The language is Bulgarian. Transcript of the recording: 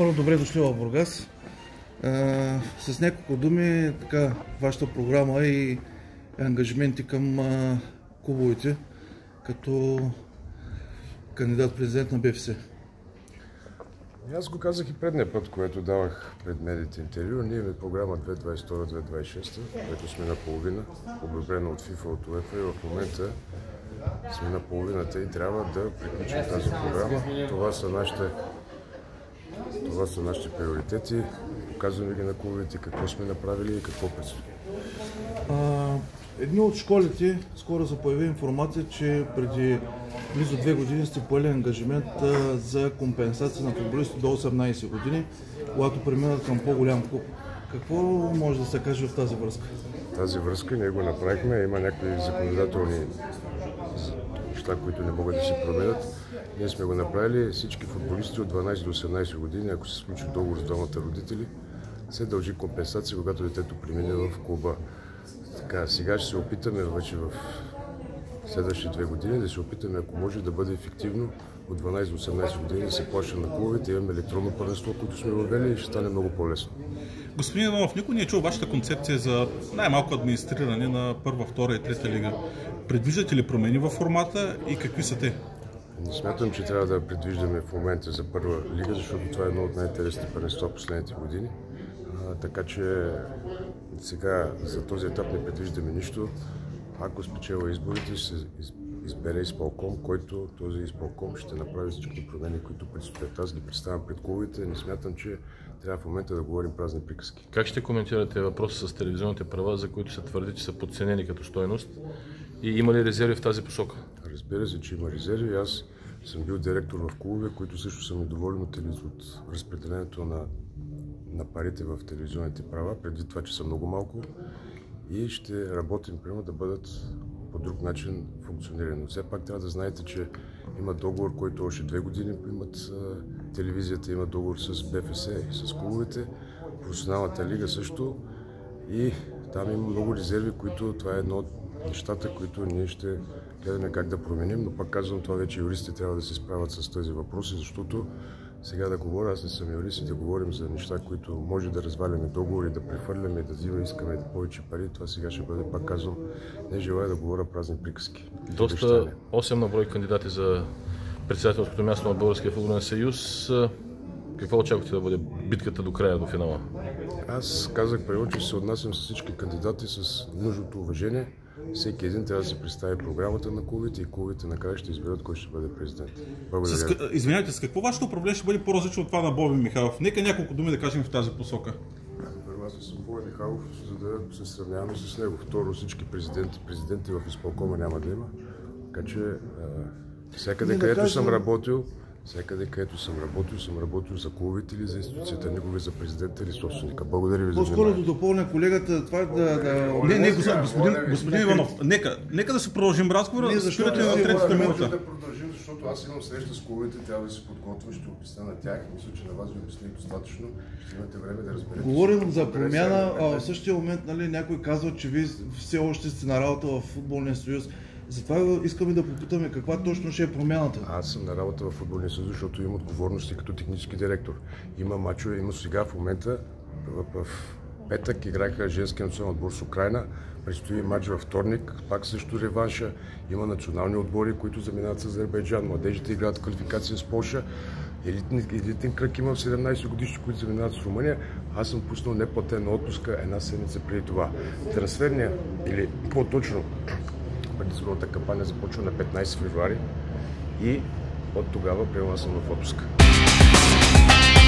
Първо, добре дошли в Бургас. С няколко думи, вашата програма и ангажименти към клубовете като кандидат-президент на БФС. Аз го казах и предния път, което давах пред медиите интервю. Ние имаме програма 2022-2026, което сме наполовина, одобрена от FIFA, от UEFA и в момента сме на половината и трябва да приключим тази програма. Това са нашите приоритети. Показваме ги на клубовете, какво сме направили и какво предстои. Едни от школите скоро се появи информация, че преди близо 2 години сте поели ангажимент за компенсация на футболисти до 18 години, когато преминат към по-голям клуб. Какво може да се каже в тази връзка? В тази връзка ние го направихме. Има някои законодателни неща, които не могат да се променят. Ние сме го направили. Всички футболисти от 12 до 18 години, ако се случи договор с двамата родители, се дължи компенсация, когато детето премине в клуба. Сега ще се опитаме вече в следващите 2 години да се опитаме, ако може да бъде ефективно от 12 до 18 години да се плаща на клубовете. Имаме електронно първенство, което сме въвели и ще стане много по-лесно. Господин Иванов, никой не е чул вашата концепция за най-малко администриране на първа, втора и трета лига. Предвиждате ли промени във формата и какви са те? Не смятам, че трябва да предвиждаме в момента за първа лига, защото това е едно от най-интересните първенства в последните години. Така че сега за този етап не предвиждаме нищо. Ако спечела изборите, ще се избере изпълком, който този изпълком ще направи всички промени, които предстоят. Аз ги представям пред клубовете. Не смятам, че трябва в момента да говорим празни приказки. Как ще коментирате въпроса с телевизионните права, за които се твърди, че са подценени като стойност? И има ли резерви в тази посока? Разбира се, че има резерви. Аз съм бил директор в клубове, които също са недоволни от разпределението на парите в телевизионните права, предвид това, че са много малко, и ще работим примерно да бъдат по друг начин функционирани. Но все пак трябва да знаете, че има договор, който още 2 години имат телевизията, има договор с БФС и с клубовете, професионалната лига също, и там има много резерви, които това е едно от нещата, които ние ще гледаме как да променим, но пак казвам, това вече юристите трябва да се справят с тези въпроси, защото сега да говоря, аз не съм юрист, и да говорим за неща, които може да разваляме договори, да прехвърляме, да искаме повече пари, това сега ще бъде, пак казвам, не желая да говоря празни приказки. Доста 8 на брой кандидати за председателското място на Българския футболен съюз. Какво очаквате да бъде битката до края, до финала? Аз казах преди, че се отнасям с всички кандидати с нужното уважение. Всеки един трябва да се представи програмата на клубите и клубите накрая ще изберат кой ще бъде президент. Благодаря. Извинявайте, с какво вашето управление ще бъде по-различно от това на Боби Михайлов? Нека няколко думи да кажем в тази посока. Първо, аз съм Боби Михайлов, за да се сравняваме с него. Второ, всички президенти в изпълкома няма да има. Така че всякъде, където съм работил, съм работил за клубите или за институцията, никога за президента или собственика. Благодаря ви за вниманието. По-скоро да допълня колегата, това господин Иванов, нека да се продължим разговора, да спирате на третата минута. Да продължим, защото аз имам среща с клубите, трябва да се подготвя, ще обясня на тях. Мисля, че на вас ви обясних достатъчно, ще имате време да разберете. Говорим за промяна, а в същия момент някой казва, че вие все още сте на работа в Футболния съюз. Затова искаме да попитаме каква точно ще е промяната. Аз съм на работа в Футболния съюз, защото имам отговорности като технически директор. Има мачове, има сега в момента. В петък играха женски национален отбор с Украйна. Предстои матч във вторник, пак също реванша. Има национални отбори, които заминават с Азербайджан. Младежите играят квалификация с Полша. Елитен кръг има в 17 годишни, които заминават с Румъния. Аз съм пуснал неплатена отпуска една седмица преди това. Трансферния, или по-точно, предизборната кампания започва на 15 февруари и от тогава приема съм в отпуска.